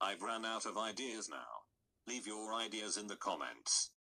I've run out of ideas now. Leave your ideas in the comments.